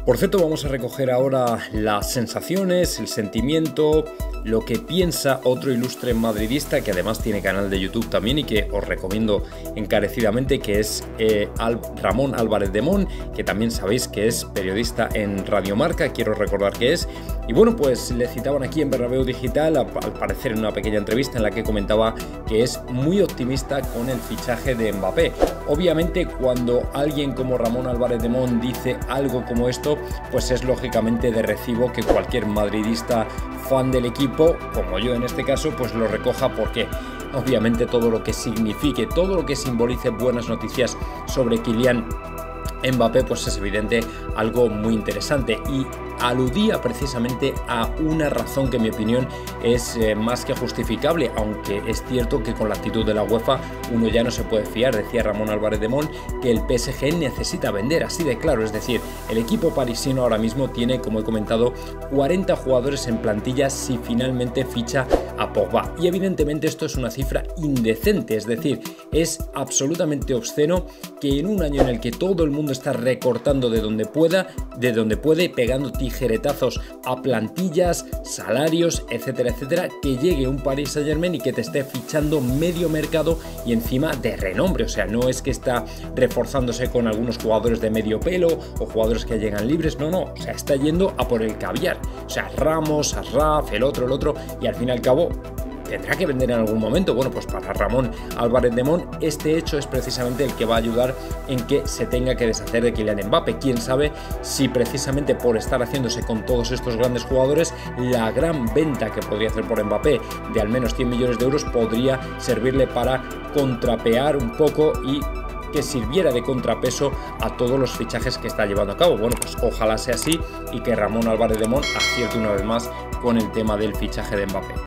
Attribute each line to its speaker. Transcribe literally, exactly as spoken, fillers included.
Speaker 1: Por cierto, vamos a recoger ahora las sensaciones, el sentimiento, lo que piensa otro ilustre madridista que además tiene canal de YouTube también y que os recomiendo encarecidamente, que es eh, Al Ramón Álvarez de Mon, que también sabéis que es periodista en Radio Marca, quiero recordar que es. Y bueno, pues le citaban aquí en Bernabéu Digital, al parecer en una pequeña entrevista en la que comentaba que es muy optimista con el fichaje de Mbappé. Obviamente, cuando alguien como Ramón Álvarez de Mon dice algo como esto, pues es lógicamente de recibo que cualquier madridista fan del equipo, como yo en este caso, pues lo recoja, porque obviamente todo lo que signifique, todo lo que simbolice buenas noticias sobre Kylian Mbappé, pues es evidente algo muy interesante, y aludía precisamente a una razón que en mi opinión es eh, más que justificable, aunque es cierto que con la actitud de la UEFA uno ya no se puede fiar. Decía Ramón Álvarez de Mon que el P S G necesita vender, así de claro, es decir, el equipo parisino ahora mismo tiene, como he comentado, cuarenta jugadores en plantilla si finalmente ficha a Pogba, y evidentemente esto es una cifra indecente, es decir, es absolutamente obsceno que en un año en el que todo el mundo está recortando de donde pueda, de donde puede, pegando tijeretazos a plantillas, salarios, etcétera, etcétera, que llegue un Paris Saint-Germain y que te esté fichando medio mercado y encima de renombre. O sea, no es que está reforzándose con algunos jugadores de medio pelo o jugadores que llegan libres, no, no, o sea, está yendo a por el caviar. O sea, Ramos, Asraf, el otro, el otro, y al fin y al cabo tendrá que vender en algún momento. Bueno, pues para Ramón Álvarez de Mon este hecho es precisamente el que va a ayudar en que se tenga que deshacer de Kylian Mbappé. Quién sabe si precisamente por estar haciéndose con todos estos grandes jugadores, la gran venta que podría hacer por Mbappé de al menos cien millones de euros podría servirle para contrapear un poco y que sirviera de contrapeso a todos los fichajes que está llevando a cabo. Bueno, pues ojalá sea así y que Ramón Álvarez de Mon acierte una vez más con el tema del fichaje de Mbappé.